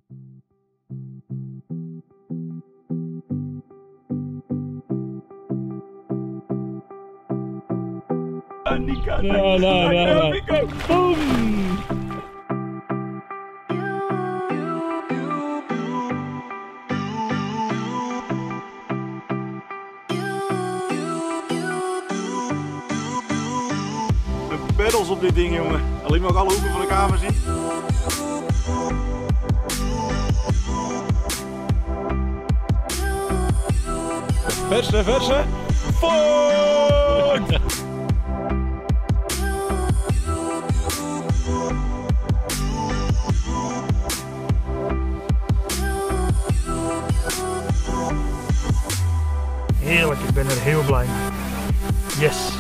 Nika, Boom! De pedals op dit ding, jongen. Alleen maar ook alle hoeken van de kamer zien. Verse. Voort! Heerlijk, ik ben er heel blij mee. Yes!